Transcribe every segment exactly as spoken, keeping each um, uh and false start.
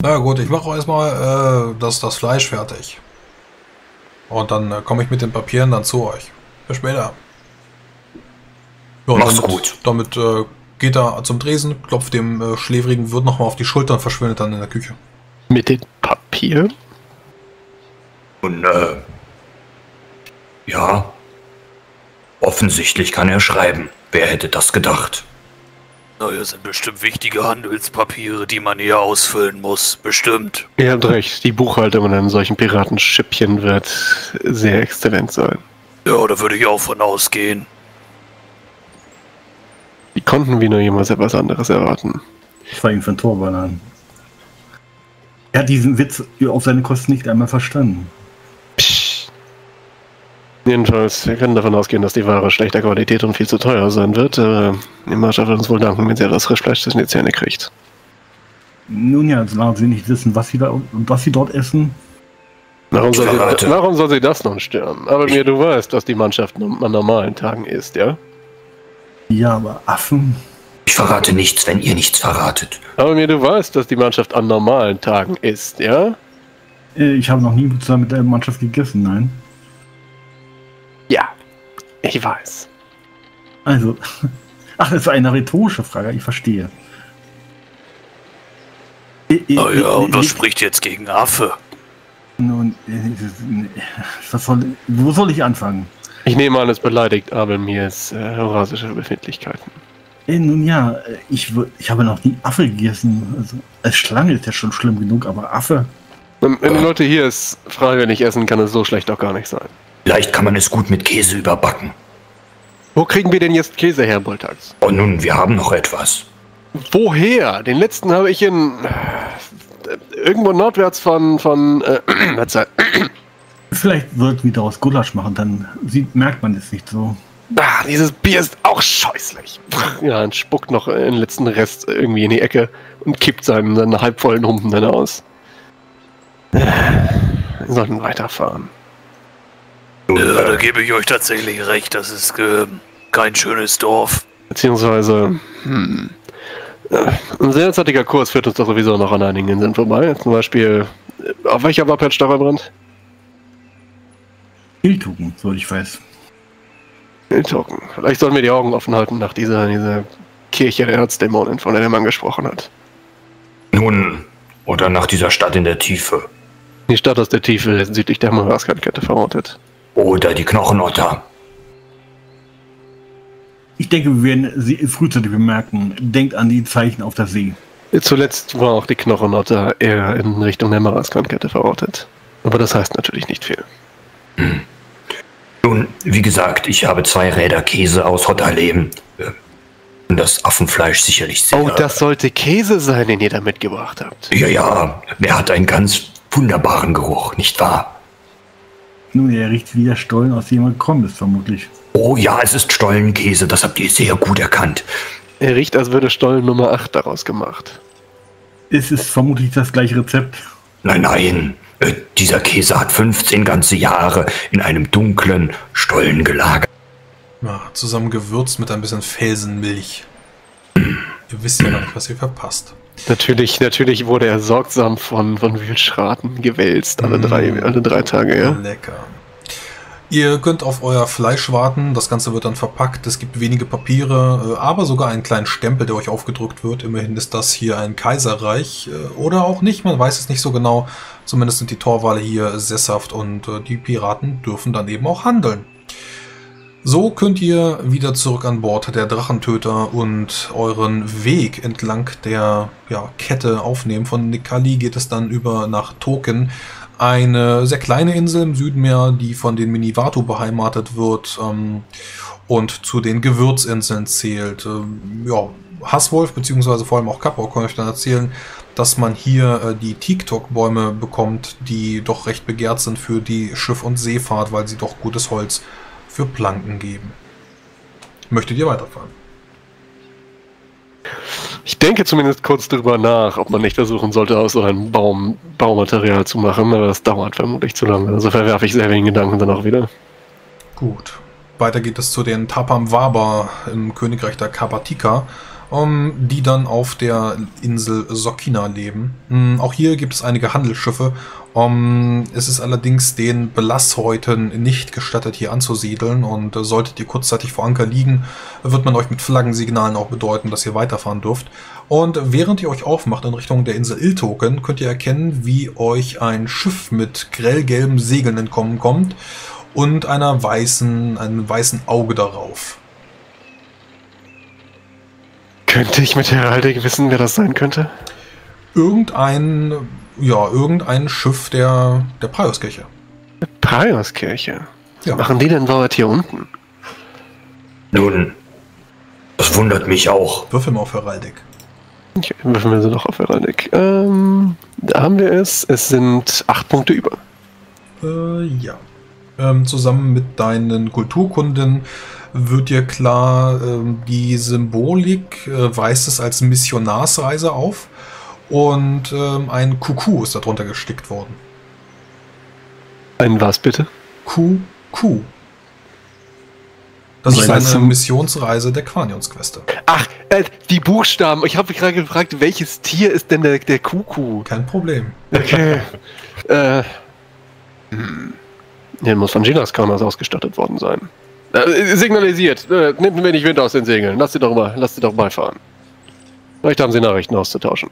Na gut, ich mache erstmal äh, das, das Fleisch fertig. Und dann äh, komme ich mit den Papieren dann zu euch. Bis später. Ja, Mach's damit, gut. Damit äh, geht er zum Tresen, klopft dem äh, schläfrigen Wirt nochmal auf die Schulter und verschwindet dann in der Küche. Mit dem Papier? Und, äh, ja, offensichtlich kann er schreiben. Wer hätte das gedacht? Naja, sind bestimmt wichtige Handelspapiere, die man hier ausfüllen muss. Bestimmt. Ihr habt recht, die Buchhaltung an einem solchen Piratenschippchen wird sehr exzellent sein. Ja, da würde ich auch von ausgehen. Wie konnten wir nur jemals etwas anderes erwarten? Das war ihm von Torwallern. Er hat diesen Witz auf seine Kosten nicht einmal verstanden. Psch. Jedenfalls, wir können davon ausgehen, dass die Ware schlechter Qualität und viel zu teuer sein wird, aber die Mannschaft wird uns wohl danken, wenn sie das Frischfleisch zwischen die Zähne kriegt. Nun ja, solange sie nicht wissen, was sie, da, was sie dort essen. Warum soll, verrate. sie, warum soll sie das nun stören? Aber mir, du weißt, dass die Mannschaft an normalen Tagen isst, ja? Ja, aber Affen. Ich verrate nichts, wenn ihr nichts verratet. Aber mir, du weißt, dass die Mannschaft an normalen Tagen isst, ja? Äh, Ich habe noch nie zusammen mit der Mannschaft gegessen, nein. Ja, ich weiß. Also, ach, das war eine rhetorische Frage, ich verstehe. Äh, äh, Naja, äh, und was äh, spricht jetzt gegen Affe? Nun, äh, was soll, wo soll ich anfangen? Ich nehme an, es beleidigt Abelmirs äh, horasische Befindlichkeiten. Äh, nun ja, äh, ich, wür- ich habe noch nie Affe gegessen. Also, als Schlange ist ja schon schlimm genug, aber Affe? Wenn, wenn die Leute hier es freiwillig essen, kann es so schlecht doch gar nicht sein. Vielleicht kann man es gut mit Käse überbacken. Wo kriegen wir denn jetzt Käse her, Boltax? Und nun, wir haben noch etwas. Woher? Den letzten habe ich in... Äh, irgendwo nordwärts von... von äh, Verzeih- Vielleicht sollten wir daraus Gulasch machen, dann sieht, merkt man es nicht so. ah, dieses Bier ist auch scheußlich. Ja, und spuckt noch den letzten Rest irgendwie in die Ecke und kippt seinen, seinen halbvollen Humpen dann aus. Äh, Wir sollten weiterfahren. Nun, Ja, da äh, gebe ich euch tatsächlich recht. Das ist äh, kein schönes Dorf. Beziehungsweise, hm, äh, ein derzeitiger Kurs führt uns doch sowieso noch an einigen Inseln vorbei. Zum Beispiel, äh, auf welcher war Patch Stachelbrand? Iltugen, soweit ich weiß. Wildtoken. Vielleicht sollten wir die Augen offen halten nach dieser, dieser Kirche der Erzdämonen, von der der Mann gesprochen hat. nun, oder nach dieser Stadt in der Tiefe. Die Stadt aus der Tiefe südlich der Madagascar-Kette verortet. Oder die Knochenotter. Ich denke, wir werden sie frühzeitig bemerken. Denkt an die Zeichen auf der See. Zuletzt war auch die Knochenotter eher in Richtung der Madagascar-Kette verortet. Aber das heißt natürlich nicht viel. Nun, wie gesagt, ich habe zwei Räder Käse aus Hotterleben. Äh, Und das Affenfleisch sicherlich sehr... Oh, das sollte Käse sein, den ihr da mitgebracht habt. Ja, ja, er hat einen ganz wunderbaren Geruch, nicht wahr? Nun, er riecht wie der Stollen, aus dem er gekommen ist, vermutlich. Oh ja, es ist Stollenkäse, das habt ihr sehr gut erkannt. Er riecht, als würde Stollen Nummer acht daraus gemacht. Es ist vermutlich das gleiche Rezept. Nein, nein, äh, dieser Käse hat fünfzehn ganze Jahre in einem dunklen Stollen gelagert. Ja, zusammen gewürzt mit ein bisschen Felsenmilch. Ihr wisst ja gar nicht, was ihr verpasst. Natürlich, natürlich wurde er sorgsam von, von Wildschraten gewälzt, alle, Mm. drei, alle drei Tage, ja. Lecker. Ihr könnt auf euer Fleisch warten, das Ganze wird dann verpackt, es gibt wenige Papiere, äh, aber sogar einen kleinen Stempel, der euch aufgedrückt wird. Immerhin ist das hier ein Kaiserreich, äh, oder auch nicht, man weiß es nicht so genau. Zumindest sind die Torwale hier sesshaft und äh, die Piraten dürfen dann eben auch handeln. So könnt ihr wieder zurück an Bord der Drachentöter und euren Weg entlang der ja, Kette aufnehmen. Von Nikali geht es dann über nach Token, eine sehr kleine Insel im Südmeer, die von den Miniwatu beheimatet wird ähm, und zu den Gewürzinseln zählt. Ähm, ja, Hasswolf bzw. vor allem auch Kappa kann euch dann erzählen, dass man hier äh, die Tiktok-Bäume bekommt, die doch recht begehrt sind für die Schiff- und Seefahrt, weil sie doch gutes Holz für Planken geben. Möchtet ihr weiterfahren? Ich denke zumindest kurz drüber nach, ob man nicht versuchen sollte, aus so einem Baum, Baumaterial zu machen, aber das dauert vermutlich zu lange. Also verwerfe ich selber den Gedanken dann auch wieder. Gut. Weiter geht es zu den Tapam Waba im Königreich der Kapatika, um, die dann auf der Insel Sokina leben. Um, auch hier gibt es einige Handelsschiffe. Um, es ist allerdings den Belasshäuten nicht gestattet, hier anzusiedeln, und uh, solltet ihr kurzzeitig vor Anker liegen, wird man euch mit Flaggensignalen auch bedeuten, dass ihr weiterfahren dürft. Und während ihr euch aufmacht in Richtung der Insel Iltoken, könnt ihr erkennen, wie euch ein Schiff mit grellgelben Segeln entkommen kommt und einer weißen, einem weißen Auge darauf. Könnte ich mit Heraldik wissen, wer das sein könnte? Irgendein, ja, irgendein Schiff der, der Prioskirche. Prioskirche? Was Ja. machen die denn dort hier unten? Nun, das wundert mich auch. Würfel mal auf Heraldik. Okay, würfeln wir sie doch auf Heraldik. Ähm, da haben wir es. Es sind acht Punkte über. Äh, ja. Ähm, zusammen mit deinen Kulturkunden wird dir klar, ähm, die Symbolik äh, weist es als Missionarsreise auf, und ähm, ein Kuku ist darunter gestickt worden. Ein was bitte? Kuku. Das Ich ist weiß eine nicht. Missionsreise der Quanionsqueste. Ach, äh, die Buchstaben. Ich habe mich gerade gefragt, welches Tier ist denn der, der Kuku? Kein Problem. Okay. äh. Hm. Der muss von Ginas Kamas ausgestattet worden sein. Äh, signalisiert. Äh, nimmt ein wenig Wind aus den Segeln. Lasst sie doch mal, lasst sie doch beifahren. Vielleicht haben sie Nachrichten auszutauschen.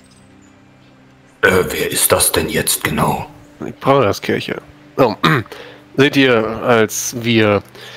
Äh, wer ist das denn jetzt genau? Die Prauderskirche. Oh, seht ihr, als wir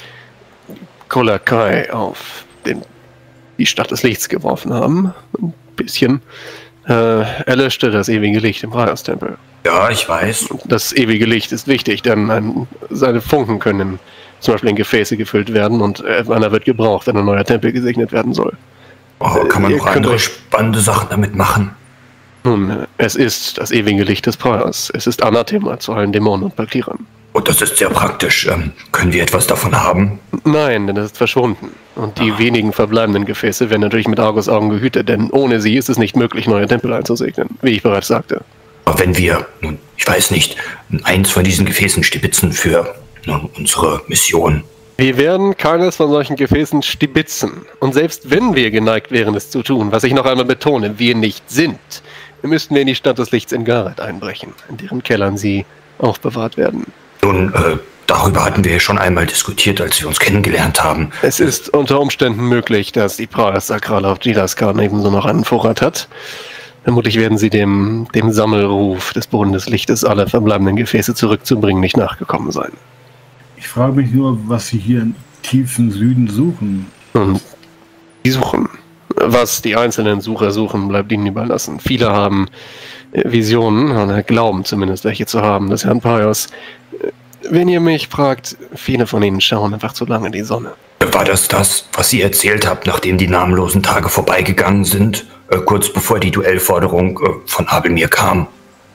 Kolakai auf den, die Stadt des Lichts geworfen haben, ein bisschen, äh, erlöschte das ewige Licht im Praios-Tempel. Ja, ich weiß. Das ewige Licht ist wichtig, denn ein, seine Funken können zum Beispiel in Gefäße gefüllt werden, und äh, einer wird gebraucht, wenn ein neuer Tempel gesegnet werden soll. Oh, kann man Ihr noch könnt andere euch- spannende Sachen damit machen? Nun, es ist das ewige Licht des Praios. Es ist Anathema zu allen Dämonen und Bakterien. Und das ist sehr praktisch. Ähm, können wir etwas davon haben? Nein, denn es ist verschwunden. Und die wenigen verbleibenden Gefäße werden natürlich mit Argus Augen gehütet, denn ohne sie ist es nicht möglich, neue Tempel einzusegnen, wie ich bereits sagte. Aber wenn wir, nun, ich weiß nicht, eins von diesen Gefäßen stibitzen für nun, unsere Mission. Wir werden keines von solchen Gefäßen stibitzen. Und selbst wenn wir geneigt wären, es zu tun, was ich noch einmal betone, wir nicht sind, müssten wir in die Stadt des Lichts in Gareth einbrechen, in deren Kellern sie aufbewahrt werden. Nun, äh, darüber hatten wir ja schon einmal diskutiert, als wir uns kennengelernt haben. Es ist unter Umständen möglich, dass die Praeus Sakrala auf Gilaskan ebenso noch einen Vorrat hat. Vermutlich werden sie dem, dem Sammelruf des Boden des Lichtes, alle verbleibenden Gefäße zurückzubringen, nicht nachgekommen sein. Ich frage mich nur, was sie hier im tiefen Süden suchen. Und die suchen. Was die einzelnen Sucher suchen, bleibt ihnen überlassen. Viele haben äh, Visionen, oder glauben zumindest welche zu haben, des Herrn Praios. Äh, Wenn ihr mich fragt, viele von ihnen schauen einfach zu lange in die Sonne. War das das, was ihr erzählt habt, nachdem die namenlosen Tage vorbeigegangen sind, äh, kurz bevor die Duellforderung äh, von Abelmir kam?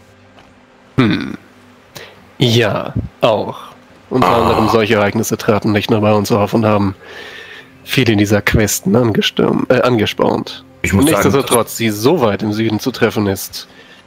Hm. Ja, auch. Unter Ah. anderem solche Ereignisse traten nicht nur bei uns auf und haben viele dieser Questen angestürmt, äh, angespornt. Ich muss sagen, Nichtsdestotrotz, sie so weit im Süden zu treffen, ist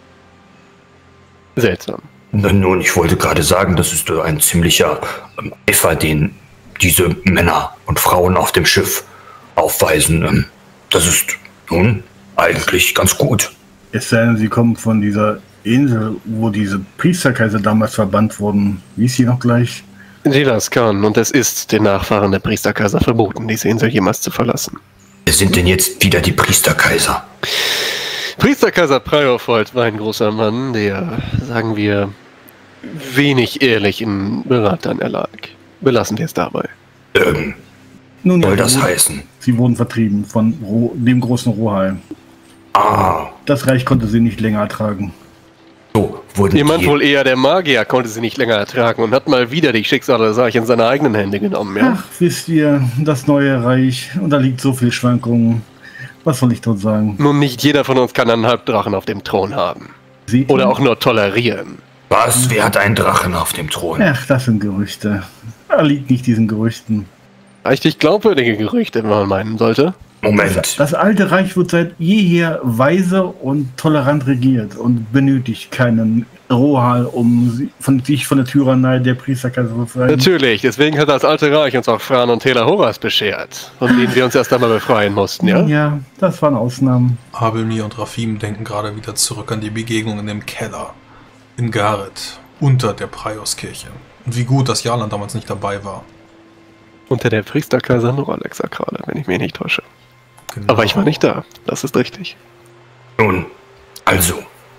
seltsam. Na, nun, ich wollte gerade sagen, das ist äh, ein ziemlicher ähm, Eifer, den diese Männer und Frauen auf dem Schiff aufweisen. Ähm, das ist nun eigentlich ganz gut. Es sei denn, sie kommen von dieser Insel, wo diese Priesterkaiser damals verbannt wurden. Wie ist sie noch gleich? Gilaskan, und es ist den Nachfahren der Priesterkaiser verboten, diese Insel jemals zu verlassen. Wer sind denn jetzt wieder die Priesterkaiser? Priesterkaiser Priofold war ein großer Mann, der, sagen wir, wenig ehrlich in Beratern erlag. Belassen wir es dabei. Ähm, Nun, soll ja, das sie wurden- heißen? Sie wurden vertrieben von Ro dem großen Rohai. Ah, Das Reich konnte sie nicht länger ertragen. so wurden Ihr meint die... wohl eher, der Magier konnte sie nicht länger ertragen und hat mal wieder die Schicksale des Reich in seine eigenen Hände genommen, ja? Ach, wisst ihr, das neue Reich, und da liegt so viel Schwankungen. Was soll ich dort sagen? Nun, nicht jeder von uns kann einen Halbdrachen auf dem Thron haben. Seht Oder ihr? auch nur tolerieren. Was? Wer hat einen Drachen auf dem Thron? Ach, das sind Gerüchte. Da liegt nicht diesen Gerüchten. Richtig glaubwürdige Gerüchte, wenn man meinen sollte. Moment. Das alte Reich wird seit jeher weise und tolerant regiert und benötigt keinen Rohal, um sie- von, sich von der Tyrannei der Priesterkaiser zu befreien. Natürlich, deswegen hat das Alte Reich uns auch Fran und Tela Horas beschert, von denen wir uns erst einmal befreien mussten, ja? Ja, das waren Ausnahmen. Abelmir und Rafim denken gerade wieder zurück an die Begegnung in dem Keller in Gareth unter der Prioskirche. Und wie gut, dass Jarlan damals nicht dabei war. Unter der Priesterkaiser Noralex gerade, wenn ich mich nicht täusche. Genau. Aber ich war nicht da, das ist richtig. Nun, also.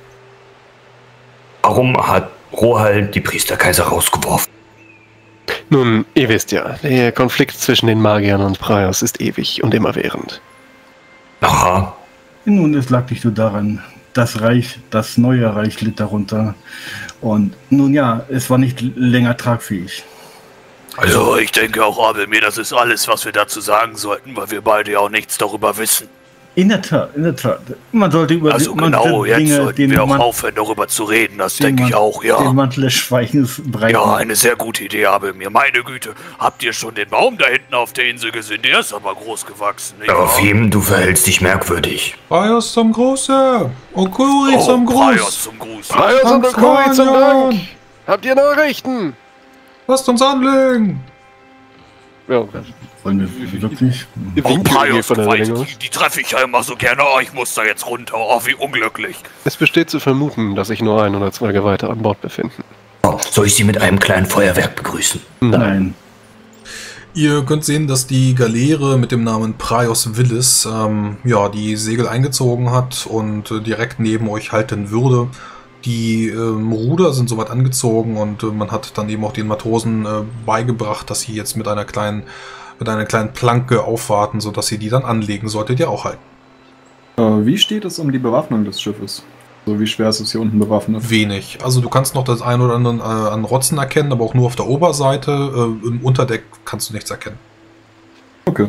Warum hat Rohal die Priesterkaiser rausgeworfen? Nun, ihr wisst ja, der Konflikt zwischen den Magiern und Praios ist ewig und immerwährend. Aha. Nun, es lag nicht nur daran, das Reich, das neue Reich litt darunter. Und nun ja, es war nicht länger tragfähig. Also, ich denke auch, Abelmir, das ist alles, was wir dazu sagen sollten, weil wir beide ja auch nichts darüber wissen. In der Tat, in der Tat. Man sollte über Also man genau, sollte jetzt Dinge, sollten den wir auch Man- aufhören, darüber zu reden. Das den denke ich Man- auch, ja. Den Mantel des Schweigens breiten. Ja, eine sehr gute Idee, Abelmir. Meine Güte, habt ihr schon den Baum da hinten auf der Insel gesehen? Der ist aber groß gewachsen, nicht wahr? Rafim, du verhältst dich merkwürdig. Praios zum Gruße! Okuri Oh, zum Praios Gruß! zum Gruß. Praios und Dank Okuri zum Fanion! Dank! Habt ihr Nachrichten? Lasst uns anlegen! Ja, Wollen wir wirklich? ihr Oh, winkt irgendwie Praios, von der weiß, Länge aus. die, die treffe ich ja immer so gerne. Oh, ich muss da jetzt runter. Oh, wie unglücklich. Es besteht zu vermuten, dass sich nur ein oder zwei Geweihte an Bord befinden. Oh, soll ich sie mit einem kleinen Feuerwerk begrüßen? Nein. Ihr könnt sehen, dass die Galeere mit dem Namen Praios Willis ähm, ja, die Segel eingezogen hat und äh, direkt neben euch halten würde. Die ähm, Ruder sind soweit angezogen und äh, man hat dann eben auch den Matrosen äh, beigebracht, dass sie jetzt mit einer kleinen mit einer kleinen Planke aufwarten, sodass ihr die dann anlegen solltet, ihr auch halten. Äh, wie steht es um die Bewaffnung des Schiffes? So wie schwer ist es hier unten bewaffnet? Wenig. Also du kannst noch das ein oder andere äh, an Rotzen erkennen, aber auch nur auf der Oberseite. Äh, im Unterdeck kannst du nichts erkennen. Okay.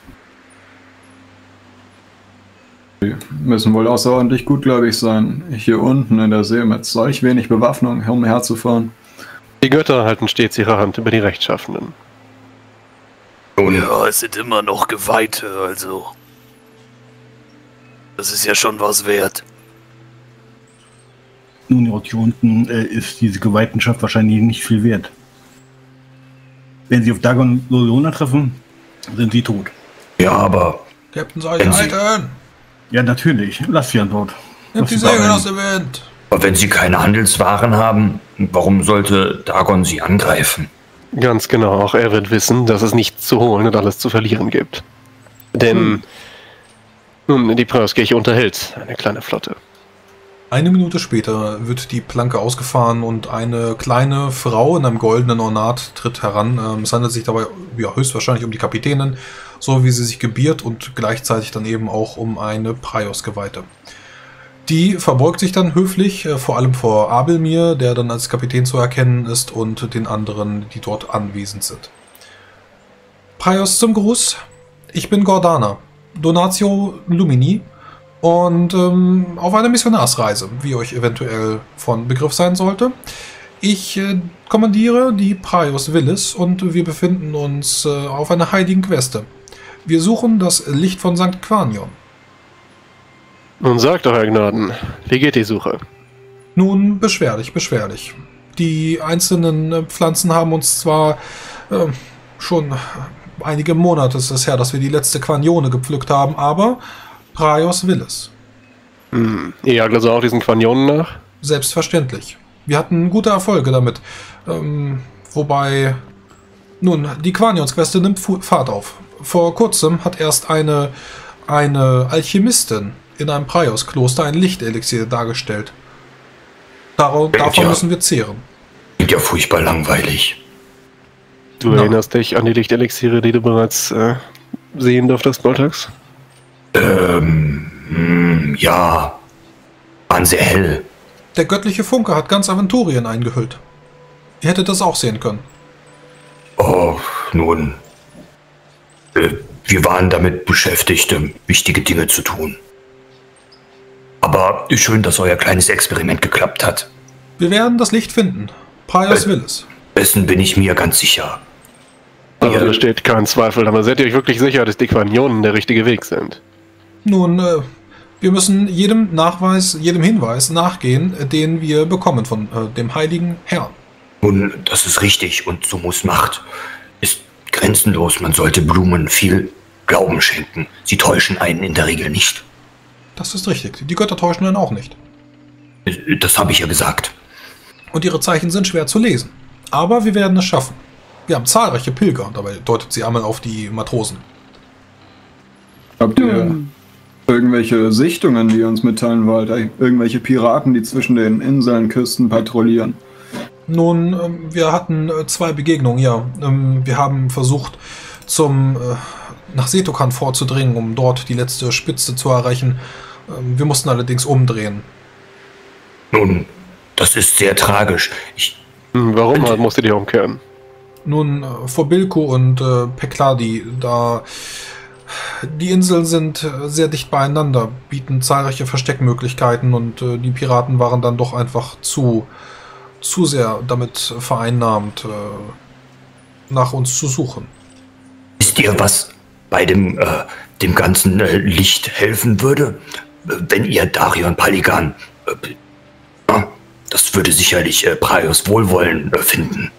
Wir müssen wohl außerordentlich gutgläubig sein, hier unten in der See mit solch wenig Bewaffnung umherzufahren. Die Götter halten stets ihre Hand über die Rechtschaffenen. Nun, Ja, es sind immer noch Geweihte, also. Das ist ja schon was wert. Nun, ja, hier unten äh, ist diese Geweihtenschaft wahrscheinlich nicht viel wert. Wenn sie auf Dagon Lolona treffen, sind sie tot. ja, aber Captain, soll Wenn ich Sie- halten? Ja, natürlich. Lass sie an Bord. Nimmt die Was Segel überall. aus dem Wind! aber wenn sie keine Handelswaren haben, warum sollte Dagon sie angreifen? Ganz genau, auch er wird wissen, dass es nichts zu holen und alles zu verlieren gibt. Denn, nun, die Praios-Kirche unterhält eine kleine Flotte. Eine Minute später wird die Planke ausgefahren und eine kleine Frau in einem goldenen Ornat tritt heran. Ähm, Es handelt sich dabei ja, höchstwahrscheinlich um die Kapitänin, so wie sie sich gebiert und gleichzeitig dann eben auch um eine Praios-Geweihte. Die verbeugt sich dann höflich, äh, vor allem vor Abelmir, der dann als Kapitän zu erkennen ist, und den anderen, die dort anwesend sind. Praios zum Gruß. Ich bin Gordana, Donatio Lumini, und ähm, auf einer Missionarsreise, wie euch eventuell von Begriff sein sollte. Ich äh, kommandiere die Praios Willis und wir befinden uns äh, auf einer heiligen Queste. Wir suchen das Licht von Sankt Quanion. Nun sagt doch, Herr Gnaden, wie geht die Suche? Nun, beschwerlich, beschwerlich. Die einzelnen äh, Pflanzen haben uns zwar äh, schon einige Monate ist es her, dass wir die letzte Quanione gepflückt haben, aber Praios Willis. Hm, ihr jagt also auch diesen Quanionen nach? Selbstverständlich. Wir hatten gute Erfolge damit. Ähm, wobei, nun, die Quanionsqueste nimmt Fu- Fahrt auf. Vor kurzem hat erst eine, eine Alchemistin in einem Praios-Kloster ein Lichtelixier dargestellt. Dar davon Ja. müssen wir zehren. Klingt ja furchtbar langweilig. Du Na. erinnerst dich an die Lichtelixiere, die du bereits äh, sehen durftest, Boltax? Ähm, hm, ja. Waren sehr hell. Der göttliche Funke hat ganz Aventurien eingehüllt. Ihr hättet das auch sehen können. Oh, nun. Äh, wir waren damit beschäftigt, ähm, wichtige Dinge zu tun. Aber schön, dass euer kleines Experiment geklappt hat. Wir werden das Licht finden. Praios Äh. Willis. Dessen bin ich mir ganz sicher. Also Ja. da steht kein Zweifel, aber seid ihr euch wirklich sicher, dass die Quanionen der richtige Weg sind? Nun, äh, Wir müssen jedem Nachweis, jedem Hinweis nachgehen, den wir bekommen von äh, dem heiligen Herrn. Nun, das ist richtig und so muss Macht. Ist grenzenlos, man sollte Blumen viel Glauben schenken. Sie täuschen einen in der Regel nicht. Das ist richtig. Die Götter täuschen einen auch nicht. Das habe ich ja gesagt. Und ihre Zeichen sind schwer zu lesen. Aber wir werden es schaffen. Wir haben zahlreiche Pilger, und dabei deutet sie einmal auf die Matrosen. Habt ihr irgendwelche Sichtungen, die ihr uns mitteilen wollt? Irgendwelche Piraten, die zwischen den Inseln, Küsten patrouillieren? Nun, ähm, wir hatten äh, zwei Begegnungen, ja. Ähm, wir haben versucht, zum, äh, nach Setokan vorzudringen, um dort die letzte Spitze zu erreichen. Ähm, wir mussten allerdings umdrehen. Nun, das ist sehr tragisch. Ich Hm, Warum halt musstet ihr umkehren? Nun, äh, vor Bilko und äh, Pekladi, da die Inseln sind äh, sehr dicht beieinander, bieten zahlreiche Versteckmöglichkeiten und äh, die Piraten waren dann doch einfach zu, zu sehr damit vereinnahmt, äh, nach uns zu suchen. Wisst ihr, was bei dem, äh, dem ganzen äh, Licht helfen würde? Äh, Wenn ihr Darion Paligan, äh, äh, das würde sicherlich äh, Praios Wohlwollen äh, finden.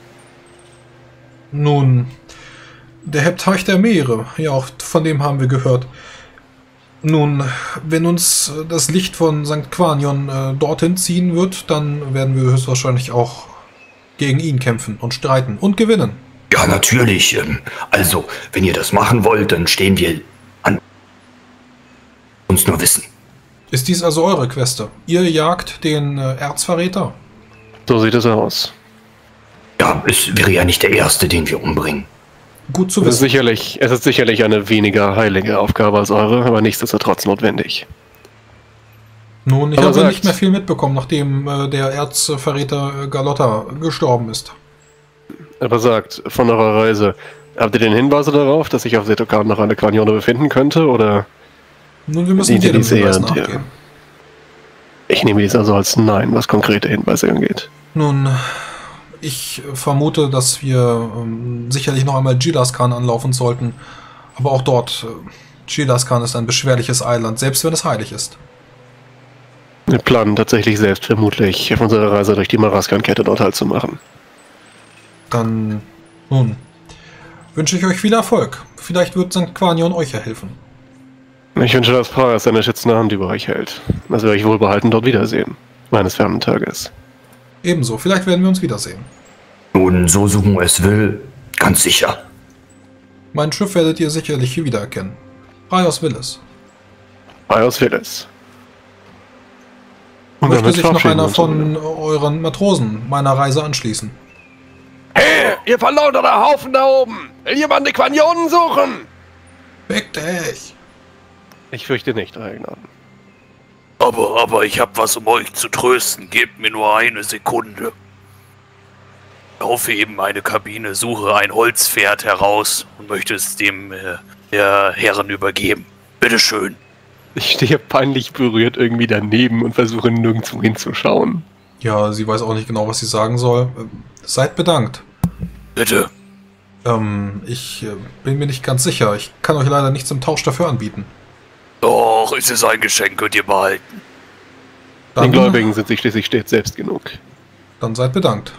Nun, der Heptarch der Meere, ja, auch von dem haben wir gehört. Nun, wenn uns äh, das Licht von Sankt Quanion äh, dorthin ziehen wird, dann werden wir höchstwahrscheinlich auch gegen ihn kämpfen und streiten und gewinnen. Ja, natürlich. Ähm, also, wenn ihr das machen wollt, dann stehen wir an uns nur wissen. Ist dies also eure Queste? Ihr jagt den äh, Erzverräter? So sieht es aus. Ja, es wäre ja nicht der erste, den wir umbringen. Gut zu Es ist, wissen. sicherlich, es ist sicherlich eine weniger heilige Aufgabe als eure, aber nichtsdestotrotz notwendig. Nun, ich Aber habe sagt- nicht mehr viel mitbekommen, nachdem äh, der Erzverräter äh, Galotta gestorben ist. Aber sagt, von eurer Reise, habt ihr den Hinweise darauf, dass sich auf Setokan noch eine Quanione befinden könnte, oder? Nun, wir müssen Diente jedem dies eher Hinweis der- nachgehen. Ich nehme dies also als Nein, was konkrete Hinweise angeht. Nun, ich vermute, dass wir ähm, sicherlich noch einmal Gilaskan anlaufen sollten. Aber auch dort, äh, Gilaskan ist ein beschwerliches Eiland, selbst wenn es heilig ist. Wir planen tatsächlich selbst vermutlich auf unserer Reise durch die Maraskan-Kette dort halt zu machen. Dann, nun, wünsche ich euch viel Erfolg. Vielleicht wird Sankt Quanion euch ja helfen. Ich wünsche, dass Praios seine schützende Hand über euch hält, dass wir euch wohlbehalten dort wiedersehen, eines fernen Tages. Ebenso, vielleicht werden wir uns wiedersehen. Nun, so suchen es will, ganz sicher. Mein Schiff werdet ihr sicherlich hier wiedererkennen. Praios will es. Praios will es. Und Möchte damit sich noch verabschieden wir einer uns von euren Matrosen meiner Reise anschließen? Hey, ihr verlauterter Haufen da oben! Will jemand die Quanionen suchen? Weg dich! Ich fürchte nicht, euer Gnaden. Aber, aber ich hab was, um euch zu trösten. Gebt mir nur eine Sekunde. Laufe eben meine Kabine, suche ein Holzpferd heraus und möchte es dem äh, der Herren übergeben. Bitteschön. Ich stehe peinlich berührt irgendwie daneben und versuche nirgendwo hinzuschauen. Ja, sie weiß auch nicht genau, was sie sagen soll. Ähm, Seid bedankt. Bitte. Ähm, ich äh, bin mir nicht ganz sicher. Ich kann euch leider nichts im Tausch dafür anbieten. Doch, es ist ein Geschenk, könnt ihr behalten. Dann, Den Gläubigen sind sie schließlich stets selbst genug. dann seid bedankt.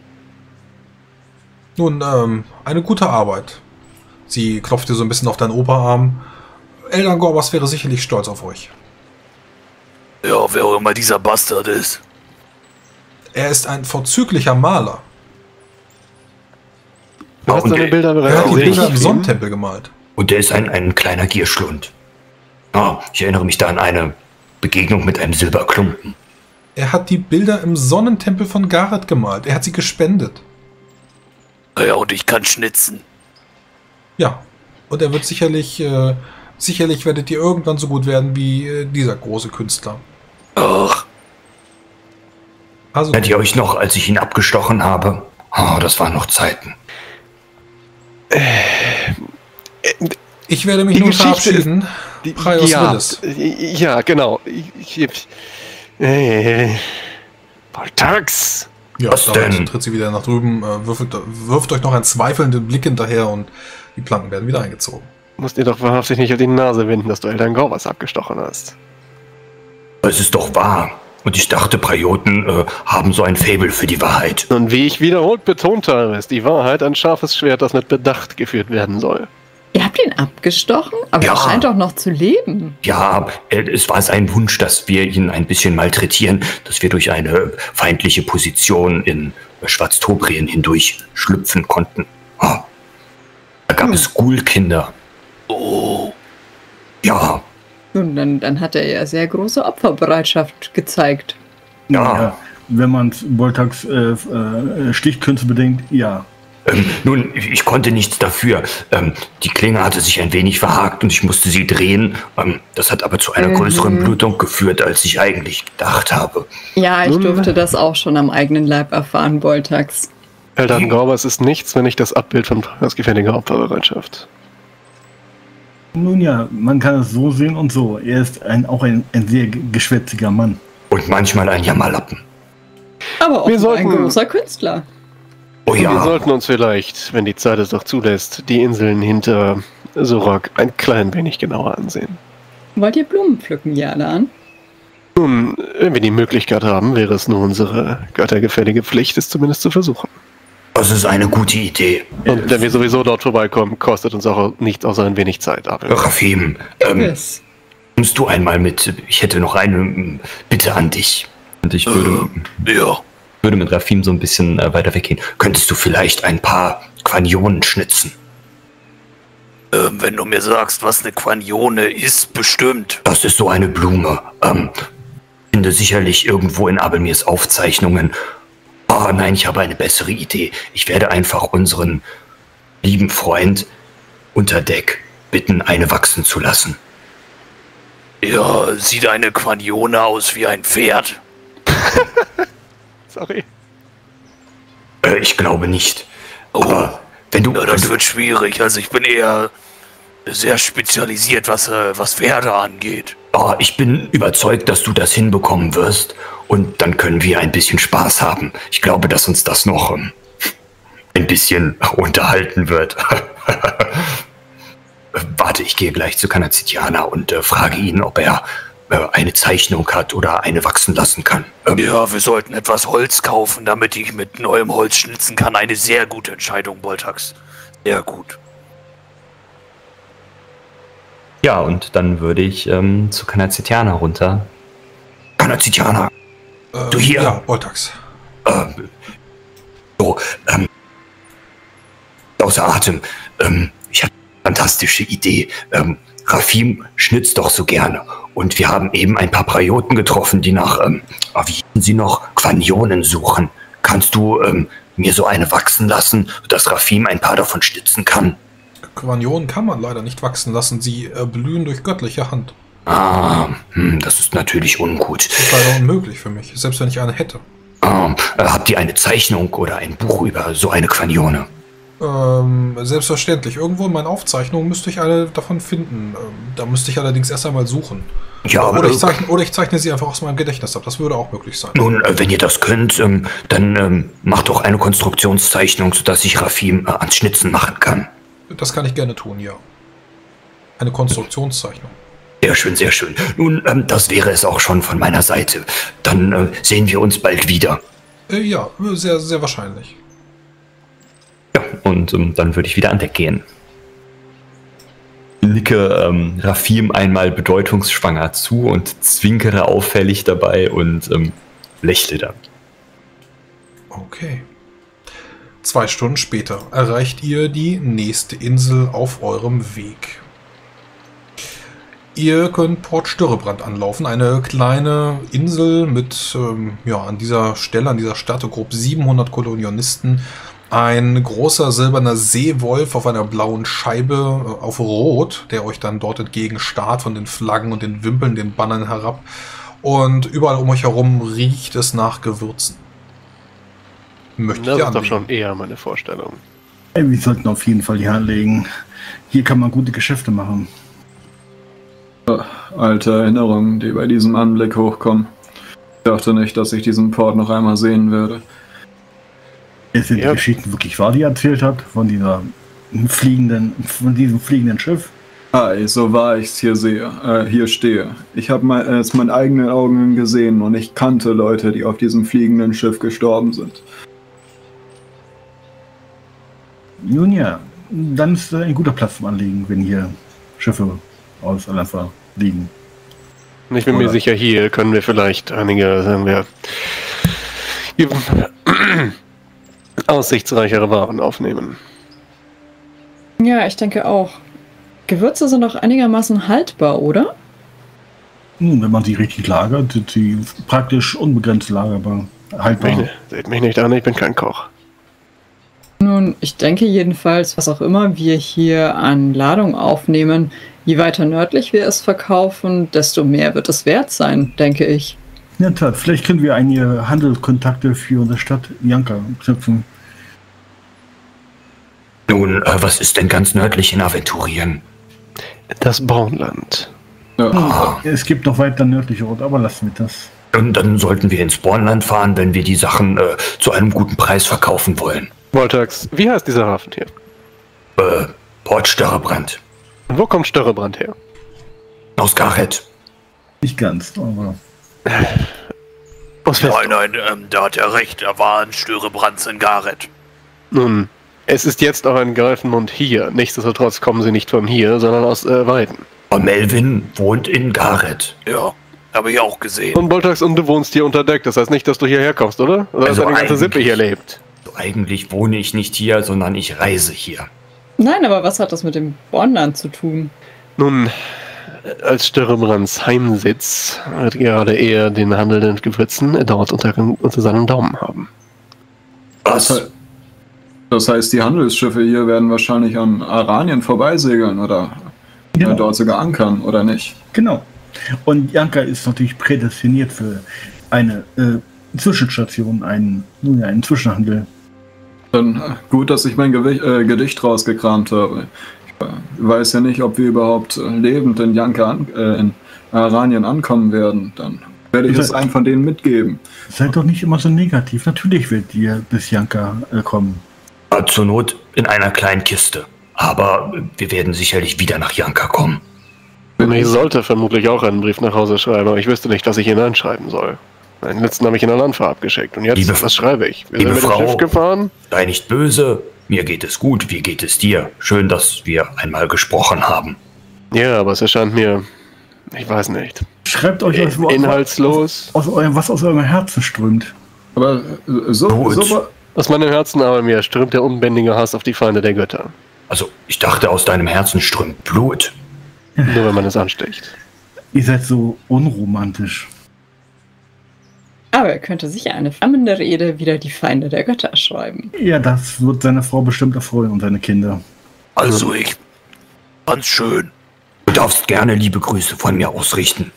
Nun, ähm, eine gute Arbeit. Sie klopft dir so ein bisschen auf deinen Oberarm. Eldan Gorbas wäre sicherlich stolz auf euch. Ja, wer auch immer dieser Bastard ist. Er ist ein vorzüglicher Maler. Du hast und deine der- Bilder Er bereits hat die gesehen. Bilder im Sonnentempel gemalt. Und der ist ein, ein kleiner Gierschlund. Ah, ich erinnere mich da an eine Begegnung mit einem Silberklumpen. Er hat die Bilder im Sonnentempel von Gareth gemalt. Er hat sie gespendet. Ja, und ich kann schnitzen. Ja. Und er wird sicherlich, äh, sicherlich werdet ihr irgendwann so gut werden wie äh, dieser große Künstler. Ach, Also, Erinnert ihr euch noch, als ich ihn abgestochen habe? Oh, das waren noch Zeiten. ich werde mich Die nun Geschichte verabschieden. Die- Praios ja, will es. ja, genau. Ich, ich, äh, Voltax! Ja, Was damit denn? tritt sie wieder nach drüben, äh, würfelt, wirft euch noch einen zweifelnden Blick hinterher und die Planken werden wieder eingezogen. Musst dir doch wahrhaftig nicht auf die Nase winden, dass du Eldan Gorbas abgestochen hast. Es ist doch wahr. Und ich dachte, Prioten äh, haben so ein Faible für die Wahrheit. Und wie ich wiederholt betont habe, ist die Wahrheit ein scharfes Schwert, das mit Bedacht geführt werden soll. Ihr habt ihn abgestochen? Aber Ja. er scheint doch noch zu leben. Ja, äh, es war sein Wunsch, dass wir ihn ein bisschen malträtieren, dass wir durch eine feindliche Position in Schwarztobrien hindurch schlüpfen konnten. Ah. Da gab es Ghoul-Kinder. Oh, Ja, Nun, dann, dann hat er ja sehr große Opferbereitschaft gezeigt. Ja. Wenn man Boltax äh, äh, Stichkünste bedenkt, ja. ähm, nun, ich konnte nichts dafür. Ähm, die Klinge hatte sich ein wenig verhakt und ich musste sie drehen. Ähm, das hat aber zu einer Mhm. größeren Blutung geführt, als ich eigentlich gedacht habe. Ja, ich Nun- durfte das auch schon am eigenen Leib erfahren, Boltax. Eltern Gorber, es ist nichts, wenn nicht das Abbild von preisgefälliger Opferbereitschaft. Nun ja, man kann es so sehen und so. Er ist ein, auch ein, ein sehr ge- geschwätziger Mann. Und manchmal ein Jammerlappen. Aber auch Wir ein sollten- großer Künstler. Oh Wir ja, sollten uns vielleicht, wenn die Zeit es doch zulässt, die Inseln hinter Surak ein klein wenig genauer ansehen. Wollt ihr Blumen pflücken, Jalan? Nun, wenn wir die Möglichkeit haben, wäre es nur unsere göttergefällige Pflicht, es zumindest zu versuchen. das ist eine gute Idee. Und wenn wir sowieso dort vorbeikommen, kostet uns auch nichts außer ein wenig Zeit. Aber Rafim, ähm, Gewiss. kommst du einmal mit? Ich hätte noch eine ähm, Bitte an dich. Und ich würde, ja. würde mit Rafim so ein bisschen äh, weiter weggehen. Könntest du vielleicht ein paar Quanionen schnitzen? Ähm, wenn du mir sagst, was eine Quanione ist, bestimmt. Das ist so eine Blume. Ähm, finde sicherlich irgendwo in Abelmirs Aufzeichnungen. Ah, nein, ich habe eine bessere Idee. Ich werde einfach unseren lieben Freund unter Deck bitten, eine wachsen zu lassen. Ja, sieht eine Quanione aus wie ein Pferd. sorry. Äh, ich glaube nicht. Aber wenn du... Ja, das wird schwierig. Also ich bin eher sehr spezialisiert, was, äh, was Pferde angeht. Oh, ich bin überzeugt, dass du das hinbekommen wirst. Und dann können wir ein bisschen Spaß haben. Ich glaube, dass uns das noch ähm, ein bisschen unterhalten wird. Äh, Warte, ich gehe gleich zu Kanazitiana und äh, frage ihn, ob er äh, eine Zeichnung hat oder eine wachsen lassen kann. Ähm, Ja, wir sollten etwas Holz kaufen, damit ich mit neuem Holz schnitzen kann. Eine sehr gute Entscheidung, Boltax. Sehr gut. Ja, und dann würde ich ähm, zu Kanazitiana runter. Kanazitiana, Äh, Du hier? Ja, Boltax. ähm, so, ähm, außer Atem. Ähm, ich habe eine fantastische Idee. Ähm, Rafim schnitzt doch so gerne. Und wir haben eben ein paar Prioten getroffen, die nach, ähm, ah, wie hießen sie noch, Quanionen suchen. Kannst du ähm, mir so eine wachsen lassen, sodass Rafim ein paar davon schnitzen kann? Quanionen kann man leider nicht wachsen lassen. Sie äh, blühen durch göttliche Hand. Ah, hm, das ist natürlich ungut. Das ist leider unmöglich für mich, selbst wenn ich eine hätte. Ah, äh, habt ihr eine Zeichnung oder ein Buch über so eine Quanione? Ähm, selbstverständlich. Irgendwo in meinen Aufzeichnungen müsste ich eine davon finden. Ähm, da müsste ich allerdings erst einmal suchen. Ja, Oder ich, äh, zeichne, oder ich zeichne sie einfach aus meinem Gedächtnis ab. Das würde auch möglich sein. Nun, äh, wenn ihr das könnt, ähm, dann ähm, macht doch eine Konstruktionszeichnung, sodass ich Rafim äh, ans Schnitzen machen kann. Das kann ich gerne tun, ja. Eine Konstruktionszeichnung. Sehr schön, sehr schön. Nun, ähm, das wäre es auch schon von meiner Seite. Dann äh, sehen wir uns bald wieder. Äh, ja, sehr, sehr wahrscheinlich. Ja, und ähm, dann würde ich wieder an Deck gehen. Nicke ähm, Rafim einmal bedeutungsschwanger zu und zwinkere auffällig dabei und ähm, lächle dann. Okay. Zwei Stunden später erreicht ihr die nächste Insel auf eurem Weg. Ihr könnt Port Störrebrand anlaufen, eine kleine Insel mit, ähm, ja, an dieser Stelle, an dieser Stadt, grob siebenhundert Kolonionisten. Ein großer silberner Seewolf auf einer blauen Scheibe äh, auf Rot, der euch dann dort entgegenstarrt von den Flaggen und den Wimpeln, den Bannern herab. Und überall um euch herum riecht es nach Gewürzen. Möchtet Das ihr ist doch anlegen? schon eher meine Vorstellung. Ey, wir sollten auf jeden Fall die Hand legen. Hier kann man gute Geschäfte machen. Alte Erinnerungen, die bei diesem Anblick hochkommen. Ich dachte nicht, dass ich diesen Port noch einmal sehen würde. Sind Ja. die Geschichten wirklich wahr, die er erzählt hat? Von dieser fliegenden, von diesem fliegenden Schiff? Hi, so wahr ich's hier sehe, äh, hier stehe. Ich habe es mit meinen eigenen Augen gesehen und ich kannte Leute, die auf diesem fliegenden Schiff gestorben sind. Nun ja, dann ist ein guter Platz zum Anlegen, wenn hier Schiffe aus Al-Anfa liegen. Ich bin Oder? mir sicher, hier können wir vielleicht einige, sagen wir, aussichtsreichere Waren aufnehmen. Ja, ich denke auch. Gewürze sind auch einigermaßen haltbar, oder? Nun, wenn man sie richtig lagert, sind sie praktisch unbegrenzt lagerbar, haltbar. Mich, seht mich nicht an, ich bin kein Koch. Nun, ich denke jedenfalls, was auch immer wir hier an Ladung aufnehmen, je weiter nördlich wir es verkaufen, desto mehr wird es wert sein, denke ich. In der Tat, vielleicht können wir einige Handelskontakte für unsere Stadt Janka knüpfen. Nun, äh, was ist denn ganz nördlich in Aventurien? Das Braunland. Ja. Ah. Es gibt noch weiter nördliche Orte, aber lassen wir das. Und dann sollten wir ins Bornland fahren, wenn wir die Sachen äh, zu einem guten Preis verkaufen wollen. Voltax, wie heißt dieser Hafen hier? Äh, Port Störrebrand. Und wo kommt Störrebrand her? Aus Gareth. Nicht ganz, aber... Aus West- Nein, nein, ähm, da hat er recht. Er war ein Störebrands in Gareth. Nun, es ist jetzt auch ein Greifenmund hier. Nichtsdestotrotz kommen sie nicht von hier, sondern aus äh, Weiden. Und Melvin wohnt in Gareth. Ja, habe ich auch gesehen. Und Voltax, und du wohnst hier unter Deck. Das heißt nicht, dass du hierher kommst, oder? Oder Also dass deine ganze Sippe eigentlich- hier lebt? So, eigentlich wohne ich nicht hier, sondern ich reise hier. Nein, aber was hat das mit dem Bornland zu tun? Nun, als Störrebrands Heimsitz wird gerade er den Handel mit Gewürzen dort unter, unter seinem Daumen haben. Das, Was? he- das heißt, die Handelsschiffe hier werden wahrscheinlich an Aranien vorbeisegeln oder Genau. äh, dort sogar ankern, oder nicht? Genau. Und Janka ist natürlich prädestiniert für eine äh, Zwischenstation, einen, nun ja, einen Zwischenhandel. Dann äh, gut, dass ich mein Gewicht, äh, Gedicht rausgekramt habe. Ich äh, weiß ja nicht, ob wir überhaupt äh, lebend in Janka an, äh, in Aranien ankommen werden. Dann werde ich es einem von denen mitgeben. Seid doch nicht immer so negativ. Natürlich wird ihr bis Janka äh, kommen. Äh, zur Not in einer kleinen Kiste. Aber äh, wir werden sicherlich wieder nach Janka kommen. Und ich sollte vermutlich auch einen Brief nach Hause schreiben, aber ich wüsste nicht, was ich hineinschreiben soll. Den letzten habe ich in Al-Anfa abgeschickt. Und jetzt, Liebe- was schreibe ich? Wir liebe sind mit dem Frau. Schiff gefahren. Sei nicht böse. Mir geht es gut. Wie geht es dir? Schön, dass wir einmal gesprochen haben. Ja, aber es erscheint mir, ich weiß nicht, Schreibt euch aus, aus, inhaltslos. aus eurem, was aus eurem Herzen strömt. Aber äh, so, Gut. so, Aus meinem Herzen aber mir strömt der unbändige Hass auf die Feinde der Götter. Also, ich dachte, aus deinem Herzen strömt Blut. Nur wenn man es ansticht. Ihr seid so unromantisch. Aber er könnte sicher eine flammende Rede wider die Feinde der Götter schreiben. Ja, das wird seine Frau bestimmt erfreuen und seine Kinder. Also ich fand's schön. Du darfst gerne liebe Grüße von mir ausrichten.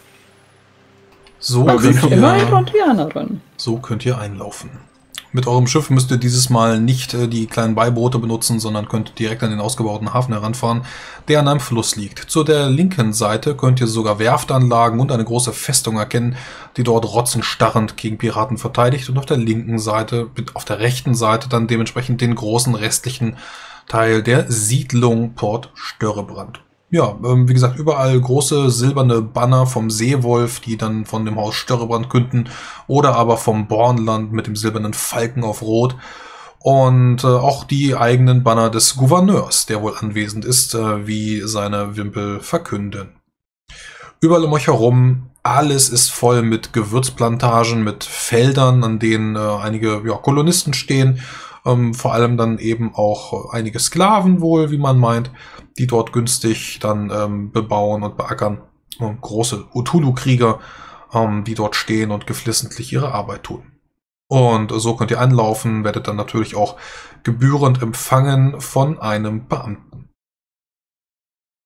So Aber wie könnt, Immer eine ihr, Frontianerin. so könnt ihr einlaufen. Mit eurem Schiff müsst ihr dieses Mal nicht äh, die kleinen Beiboote benutzen, sondern könnt direkt an den ausgebauten Hafen heranfahren, der an einem Fluss liegt. Zu der linken Seite könnt ihr sogar Werftanlagen und eine große Festung erkennen, die dort rotzenstarrend gegen Piraten verteidigt, und auf der linken Seite, auf der rechten Seite dann dementsprechend den großen restlichen Teil der Siedlung Port Störrebrand. Ja, ähm, wie gesagt, überall große silberne Banner vom Seewolf, die dann von dem Haus Störrebrand künden, oder aber vom Bornland mit dem silbernen Falken auf Rot. Und äh, auch die eigenen Banner des Gouverneurs, der wohl anwesend ist, äh, wie seine Wimpel verkünden. Überall um euch herum, alles ist voll mit Gewürzplantagen, mit Feldern, an denen äh, einige ja, Kolonisten stehen. Ähm, vor allem dann eben auch einige Sklaven wohl, wie man meint, die dort günstig dann ähm, bebauen und beackern. Und große Utulu-Krieger, ähm, die dort stehen und geflissentlich ihre Arbeit tun. Und so könnt ihr anlaufen, werdet dann natürlich auch gebührend empfangen von einem Beamten.